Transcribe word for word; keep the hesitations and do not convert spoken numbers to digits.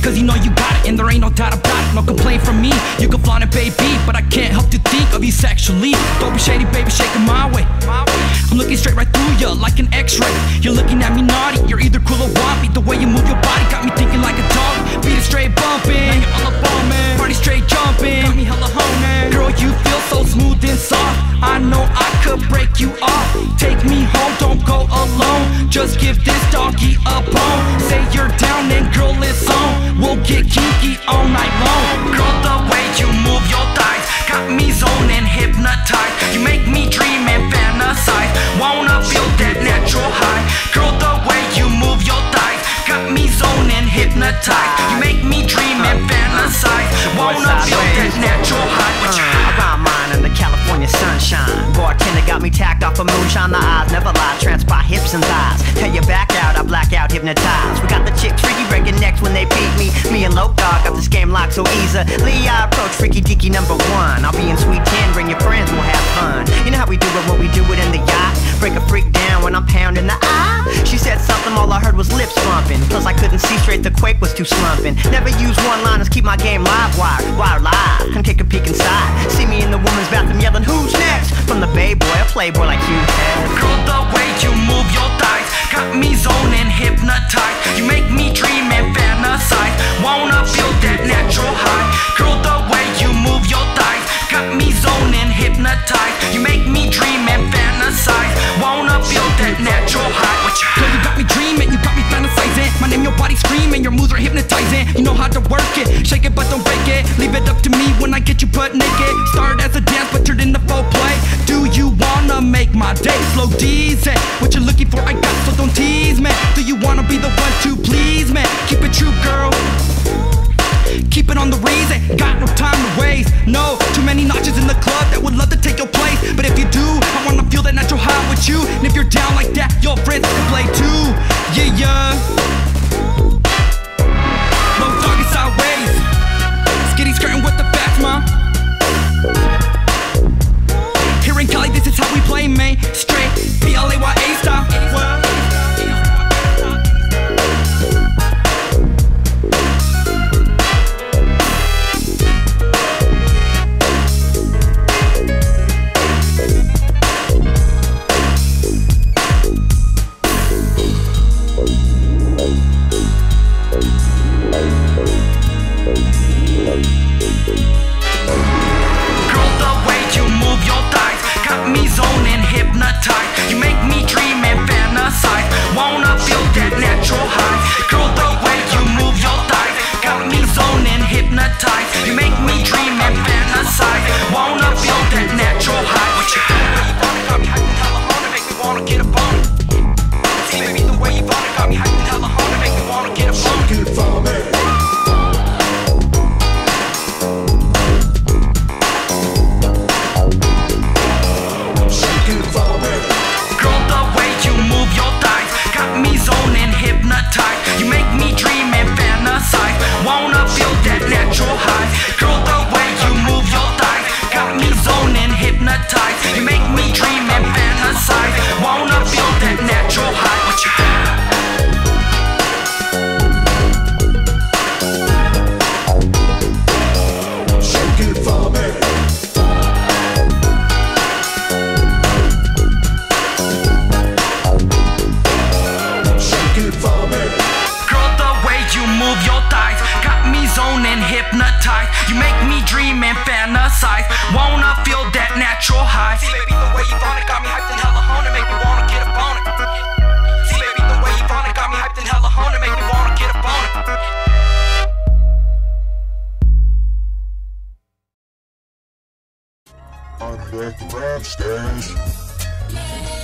cause you know you got it and there ain't no doubt about it. No complaint from me, you can flaunt it, baby, but I can't help to think of you sexually. Don't be shady, baby, shake it my way. I'm looking straight right through you like an x-ray. You're looking at me naughty, you're either cool or want me. The way you move your body got me thinking like a dog. Beat it straight bumping, now you're all up on me. Party straight jumping, got me hella honey. Girl, you feel so smooth and soft, I know I could break you off. Take me home, don't go alone, just give this doggy a bone. Say you're down and girl, it's on. We'll get kinky all night long. Girl, the way you move your thighs got me zoning, hypnotized. You make me dream and fantasize, wanna feel that natural high. Girl, the way you move your thighs got me zoning, hypnotized. You make me dream and fantasize, wanna feel that natural high. I rhyme mine in the California sunshine. Bartender got me tacked off a moonshine. The eyes never lie, transpire hips and thighs. Tell you back out, I black out, hypnotized. We got the chicks freaky breaking necks when they beat me. Me and Low Dog got this game locked so easily. I approach freaky deaky number one. I'll be in Sweet ten, bring your friends, we'll have fun. You know how we do it when we do it in the yacht. Break a freak down when I'm pounding the eye. She said something, all I heard was lips bumping. Plus I couldn't see straight, the quake was too slumping. Never use one-liners, keep my game live wire. Wire live, come take a peek inside. See me in the woman's bathroom yelling, who's next? From the Bay Boy, a playboy like you had. Girl, the way you move your thighs got me zoning, hypnotized. You make me dream and fantasize, wanna feel that natural high. Girl, the way you move your thighs got me zoning, hypnotized. You make me dream and fantasize, wanna feel that natural high. Girl, you got me dreaming, you got me fantasizing. My name, your body screaming, your moves are hypnotizing. You know how to work it, shake it but don't break it. Leave it up to me when I get you butt naked. Started as a dance but turned into full play. Do you wanna make my day? Slow D's, eh? What you're looking for I got, so don't tease me. Do you wanna be the one to please me? Keep it true, girl, keep it on the reason. Got no time to waste, no. Too many notches in the club that would love to take your place. But if you do, I wanna feel that natural high with you. And if you're down like that, your friends can play too. Yeah, yeah. Low Doggy sideways, skitty skirting with the facts, ma. Here in Cali, this is how we play, man. Straight P L A Y A style. You make me dream and fantasize, wanna feel that natural high. Girl, the way you move your thighs got me zoning, hypnotized. You make me dream and fantasize, wanna feel that natural high. What you do, the way you want it, got me hyped and hella horny, make me wanna get up on it. See, baby, the way you want it, got me hyped and hella horny, make me wanna get up on it. Get it for me. You make me dream and fantasize, wanna feel that natural high. Girl, the way you move your thighs got me zoning, hypnotized. You make me dream and fantasize, wanna feel that natural high. What you shake it for me. Move your thighs, got me zoning, hypnotized. You make me dream and fantasize, wanna feel that natural high. See, baby, the way you want it got me hyped and hella horny, make me wanna get up on it. See, baby, the way you want it got me hyped and hella horny, make me wanna get up on it. I'm back to rap stage.